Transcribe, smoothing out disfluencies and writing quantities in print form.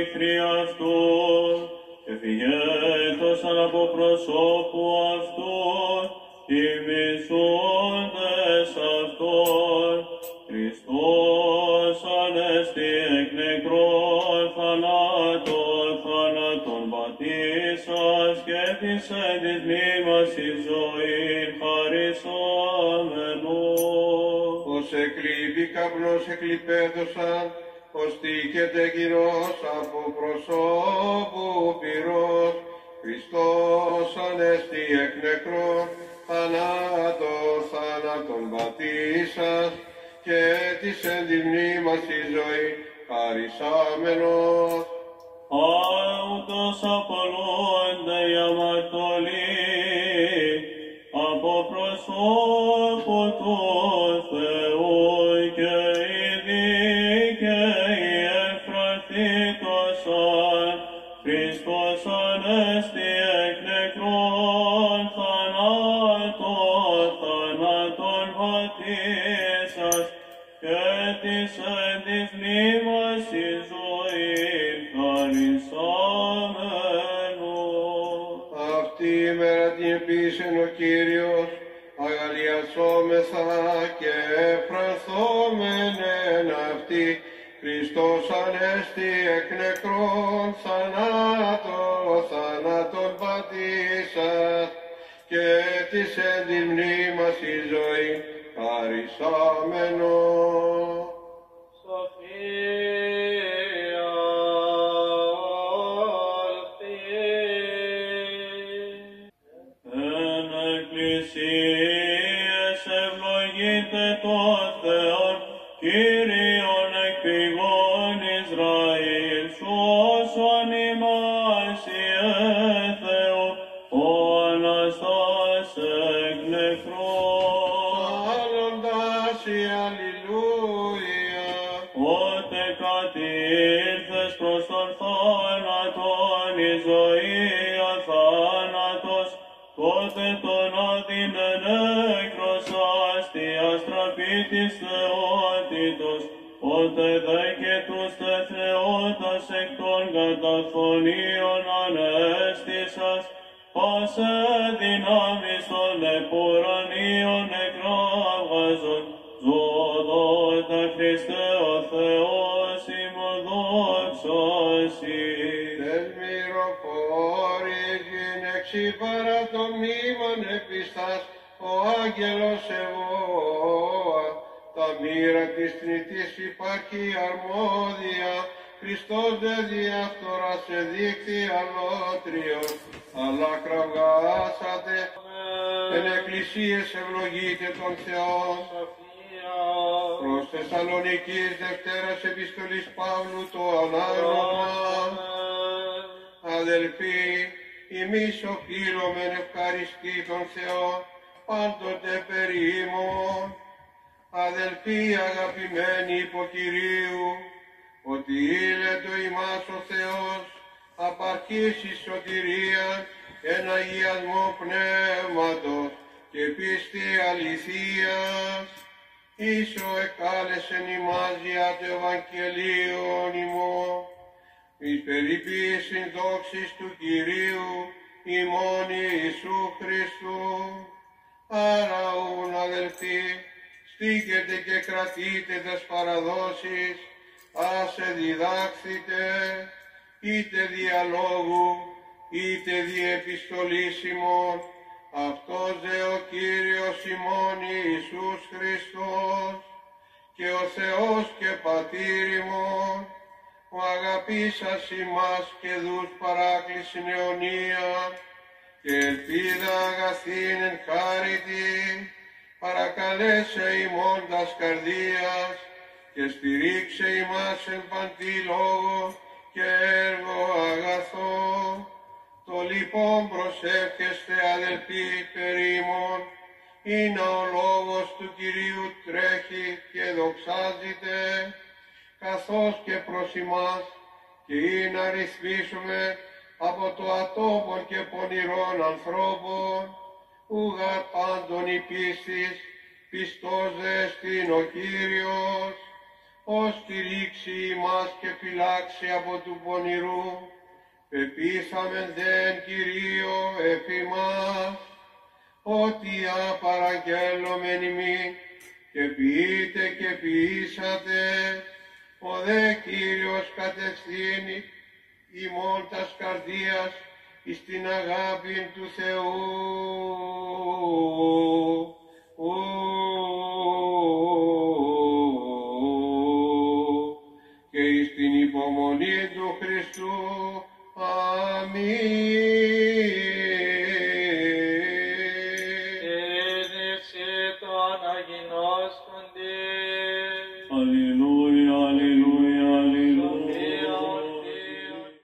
εχθροί αυτού, και φυγέτωσαν από προσώπου αυτού, οι μισούντες αυτόν. Χριστός ανέστη εκ νεκρών θανάτων πατήσας, και της εν της μνήμας εις ζωήν χαρισάμενο. Ως εκλείπει καπνός εκλειπέδωσαν, ως τύχεται γυρός από προσώπου πυρός. Χριστός ανέστη εκ νεκρών θανάτων πατήσας, και της εν της μνήμας η ζωή χαρισάμενος. Αούτος απολούνται οι αμαρτωλοί από προσώπου του Θεού, και οι δίκαιοι εφραθήκωσαν. Χριστός ανέστη εκ νεκρών θανάτων πατήσας, και της εν της μνήμας η ζωή χαρισάμενος. Αυτή η μέρα την επίσεν ο Κύριος, αγαλιασόμεθα και εφρανθόμεν εν αυτή. Χριστός ανέστη εκ νεκρών θανάτων πατήσας, και της εν της μνήμας η ζωή χαρισάμενος. Σοφία Εν εκκλησίες ευλογείτε τον Θεόν, Κύριον εκ πηγών Ισραήλ, σώσον ημάς Ιε Θεό, ο Αναστάς εκ νεκρών. Άλλοντας η αλληλούια, Ότε κατήλθες προς τον θάνατον, η ζωή αθάνατος, τότε τον άδεινεν έκρωσας, τη αστραπή της θεότητος, ότε δε και τους τεθνεώτας εκ των καταφωνίων ανέστησας, πάσε δυνάμεις των επουρανίων εκράβγαζον, ζωοδότα Χριστέ ο Θεός ημών δόξασι. τες μυροφόρης γυναίξη παρά το μήμον επιστάς, ο άγγελος ευώα, τα μοίρα της θνητής υπάρχει αρμόδια, Χριστός δε διαφθορά σε δείχθη αλότριο, αλλά κραυγάσατε, εν εκκλησίες ευλογείτε τον Θεόν. Προς Θεσσαλονικής Δευτέρας Επιστολής Παύλου το ανάγνωμα. Αδελφοί, εμείς οφείλομεν ευχαριστεί τον Θεό πάντοτε περί ημών. Αδελφοί αγαπημένοι υπό Κυρίου, ότι ήλετο ημάς ο Θεός απαρχής εις σωτηρία εν αγιασμό πνεύματος και πίστη αληθείας, ίσο εκάλεσεν ημάς δια το Ευαγγελίον ημών, εις περιποίησιν δόξης του Κυρίου ημών Ιησού Χριστού. Άρα ούν αδελφοί, στήκετε και κρατείτε τες παραδόσεις, άσε διδάξετε, είτε διαλόγου, είτε δι' επιστολής ημών, αυτός δε ο Κύριος ημών Ιησούς Χριστός, και ο Θεός και Πατήρ ημών, ο αγαπήσας ημάς και δους παράκλησιν αιωνία, και ελπίδα αγαθήν εν χάριτη, παρακαλέσε ημών τας καρδίας, και στηρίξε ημάς εν παντή λόγο και έργο αγαθό. Το λοιπόν προσεύχεστε αδελφοί περί ημών, είναι ο λόγος του Κυρίου τρέχει και δοξάζεται, καθώς και προς ημάς, και είναι να ρυθμίσουμε από το ατόπων και πονηρών ανθρώπων, ουγα πάντων η πίστης, πιστός δε εστίν ο Κύριος. ως στηρίξει ημάς και φυλάξει από του πονηρού. Πεπίσαμεν δεν, Κυρίω, εφημάς, ότι απαραγγέλλομεν ημί, και ποιείτε και ποιήσατε, ο δε Κύριος κατευθύνει ημών τας καρδίας εις την αγάπη του Θεού.